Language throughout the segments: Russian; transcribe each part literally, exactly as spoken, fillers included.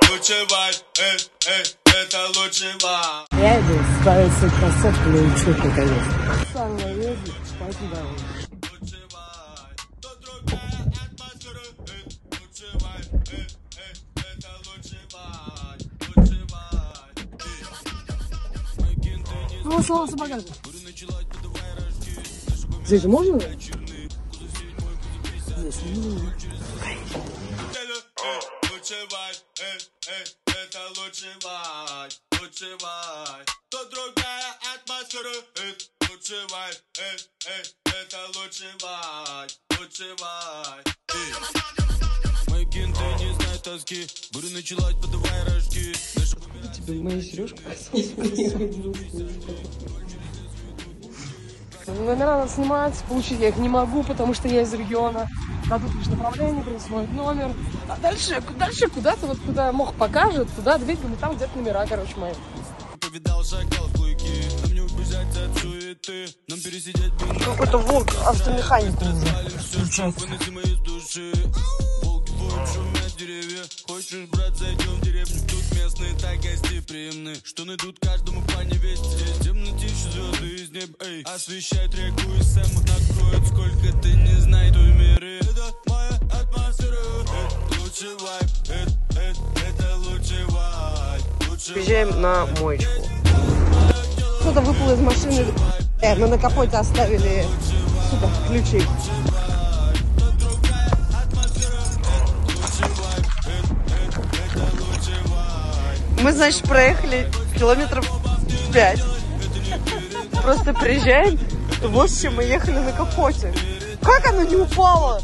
лучший вайб, эй, эй, это лучший вайб. Я иду ставить свой кроссовки на учет наконец. Сам я езжу, пойду домой. Ну, слава собака. Здесь можно? Здесь не можно. Лучший вайб, эй, эй, это лучший вайб, лучший вайб. То другая атмосфера, эй, лучший вайб, эй, эй, это лучший вайб, лучший вайб. Мои кенты не знают тоски, буду ночевать, подавай рожки. Тебе мои сережки номера надо снимать, получить я их не могу, потому что я из региона. Дадут лишь направление, присвоят номер. А дальше, дальше куда-то, вот куда мог покажет, туда двигаем, и там где-то номера, короче, мои. Повидал шагал в клыки, нам не убежать от суеты, нам пересидеть бинго. Какой-то волк автомеханику уже включается. Волки воют, шумят деревья. Хочешь, брат, зайдем в деревню. Тут местные так гостеприимны, что найдут каждому по невесте. Здесь темнотища, звезды из неба, эй, освещают реку и сэмок накроют. Сколько ты не знаешь, той миры. Это моя атмосфера, это лучший вайб, это, это, это лучший вайб. Приезжаем на моечку. Кто-то выпал из машины. Э, мы на капоте оставили сюда ключи. Мы, значит, проехали километров пять. Просто приезжаем. Вот с чем мы ехали на капоте. Как оно не упало?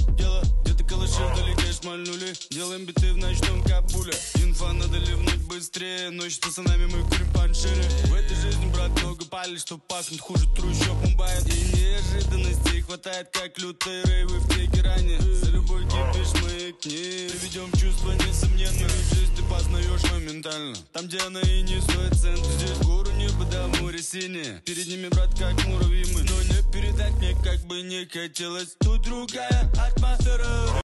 Делаем биты в ночном Кабуле. Инфа надо ливнуть быстрее. Ночь с пацанами мы курим паншире. В этой жизни, брат, много палит, что пахнет хуже трущоб Мумбаи. И неожиданностей хватает, как лютые рейвы в Тегеране. За любой кипиш мы к ним приведем чувство несомненно. Жизнь ты познаешь моментально. Там, где она и не стоит цент. Здесь гору небо до моря синее. Перед ними, брат, как муравьи мы. Но не передать мне, как бы не хотелось. Тут другая атмосфера.